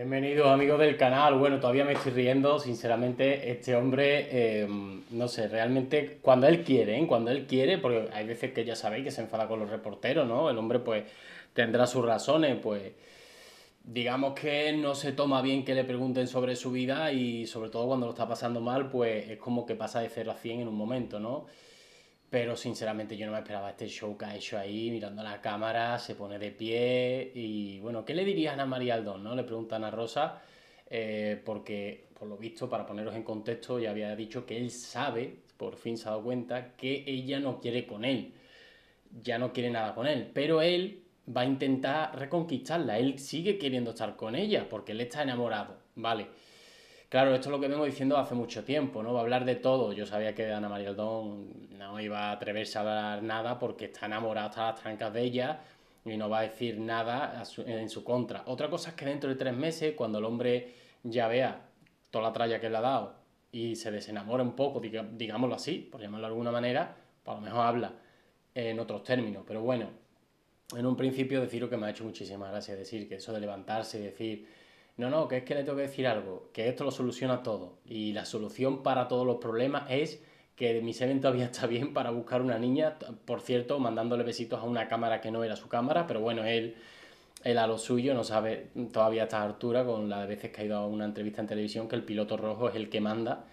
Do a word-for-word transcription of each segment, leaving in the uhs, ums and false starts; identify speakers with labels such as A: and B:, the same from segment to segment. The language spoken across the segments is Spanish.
A: Bienvenidos amigos del canal. Bueno, todavía me estoy riendo, sinceramente, este hombre, eh, no sé, realmente cuando él quiere, ¿eh? Cuando él quiere, porque hay veces que ya sabéis que se enfada con los reporteros, ¿no? El hombre pues tendrá sus razones, pues digamos que no se toma bien que le pregunten sobre su vida y sobre todo cuando lo está pasando mal, pues es como que pasa de cero a cien en un momento, ¿no? Pero sinceramente yo no me esperaba este show que ha hecho ahí, mirando a la cámara, se pone de pie y bueno, ¿qué le dirías a Ana María Aldón? ¿No? Le preguntan a Rosa, eh, porque por lo visto, para poneros en contexto, ya había dicho que él sabe, por fin se ha dado cuenta, que ella no quiere con él, ya no quiere nada con él, pero él va a intentar reconquistarla, él sigue queriendo estar con ella porque él está enamorado, ¿vale? Claro, esto es lo que vengo diciendo hace mucho tiempo, ¿no? Va a hablar de todo. Yo sabía que Ana María Aldón no iba a atreverse a hablar nada porque está enamorado hasta las trancas de ella y no va a decir nada su- en su contra. Otra cosa es que dentro de tres meses, cuando el hombre ya vea toda la tralla que le ha dado y se desenamora un poco, diga- digámoslo así, por llamarlo de alguna manera, pues a lo mejor habla en otros términos. Pero bueno, en un principio deciros que me ha hecho muchísimas gracias decir que eso de levantarse y decir, no, no, que es que le tengo que decir algo, que esto lo soluciona todo. Y la solución para todos los problemas es que mi semen todavía está bien para buscar una niña, por cierto, mandándole besitos a una cámara que no era su cámara, pero bueno, él, él a lo suyo no sabe todavía a esta altura, con las veces que ha ido a una entrevista en televisión, que el piloto rojo es el que manda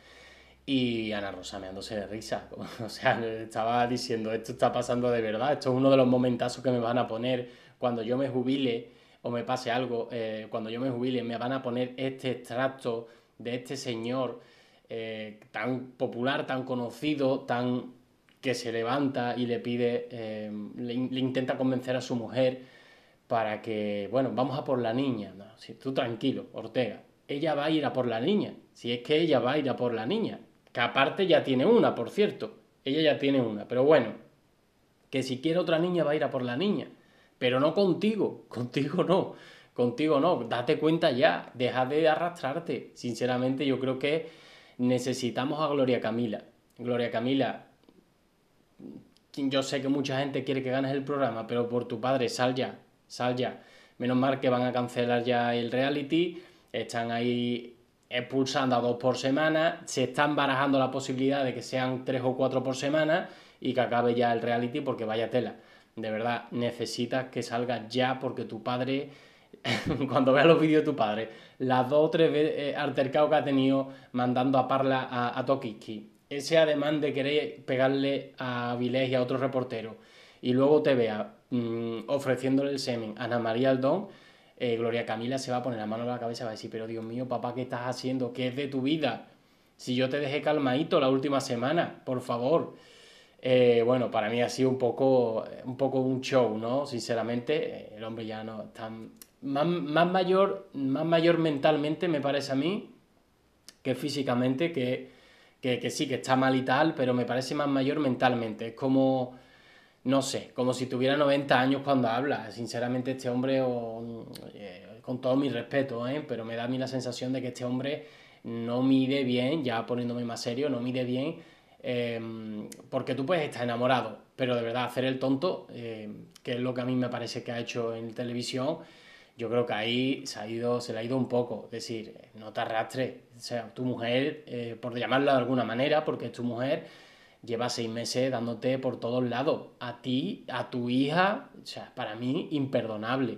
A: y Ana Rosa meándose de risa. O sea, estaba diciendo, esto está pasando de verdad, esto es uno de los momentazos que me van a poner cuando yo me jubile o me pase algo, eh, cuando yo me jubile me van a poner este extracto de este señor eh, tan popular, tan conocido, tan que se levanta y le pide, eh, le, le intenta convencer a su mujer para que, bueno, vamos a por la niña. No, si tú tranquilo, Ortega, ella va a ir a por la niña. Si es que ella va a ir a por la niña. Que aparte ya tiene una, por cierto. Ella ya tiene una. Pero bueno, que si quiere otra niña va a ir a por la niña. Pero no contigo. Contigo no. Contigo no. Date cuenta ya. Deja de arrastrarte. Sinceramente yo creo que necesitamos a Gloria Camila. Gloria Camila, yo sé que mucha gente quiere que ganes el programa, pero por tu padre, sal ya, sal ya. Menos mal que van a cancelar ya el reality, están ahí expulsando a dos por semana, se están barajando la posibilidad de que sean tres o cuatro por semana y que acabe ya el reality porque vaya tela. De verdad, necesitas que salga ya porque tu padre, cuando veas los vídeos de tu padre, las dos o tres veces altercados que ha tenido mandando a Parla a, a Tokiski, ese ademán de querer pegarle a Vilés y a otro reportero, y luego te vea mmm, ofreciéndole el semen a Ana María Aldón, eh, Gloria Camila se va a poner la mano en la cabeza y va a decir, pero Dios mío, papá, ¿qué estás haciendo? ¿Qué es de tu vida? Si yo te dejé calmadito la última semana, por favor. Eh, bueno, para mí ha sido un poco, un poco un show, ¿no? Sinceramente, el hombre ya no está más, más mayor, más mayor mentalmente, me parece a mí, que físicamente, que, que, que sí, que está mal y tal, pero me parece más mayor mentalmente. Es como, no sé, como si tuviera noventa años cuando habla. Sinceramente, este hombre, o, eh, con todo mi respeto, ¿eh? Pero me da a mí la sensación de que este hombre no mide bien, ya poniéndome más serio, no mide bien, eh, porque tú puedes estar enamorado, pero de verdad hacer el tonto, eh, que es lo que a mí me parece que ha hecho en televisión, yo creo que ahí se, ha ido, se le ha ido un poco. Es decir, no te arrastres. O sea, tu mujer, eh, por llamarla de alguna manera, porque es tu mujer, lleva seis meses dándote por todos lados. A ti, a tu hija, o sea, para mí, imperdonable.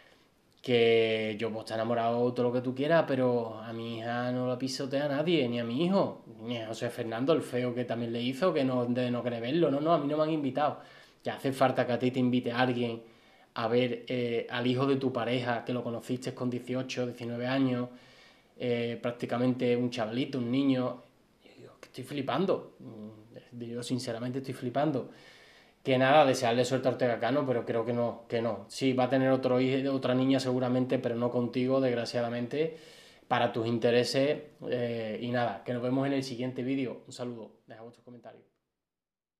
A: Que yo puedo estar enamorado todo lo que tú quieras, pero a mi hija no la pisotea a nadie, ni a mi hijo, ni a José Fernando, el feo que también le hizo, que no, de no querer verlo. No, no, a mí no me han invitado. Ya hace falta que a ti te invite a alguien a ver eh, al hijo de tu pareja, que lo conociste con dieciocho diecinueve años, eh, prácticamente un chavalito, un niño. Yo digo, que estoy flipando. Mm, Yo sinceramente estoy flipando. Que nada, desearle suerte a Ortega Cano, pero creo que no, que no. Sí, va a tener otro hijo, otra niña seguramente, pero no contigo, desgraciadamente, para tus intereses. Eh, y nada, que nos vemos en el siguiente vídeo. Un saludo, deja vuestros comentarios.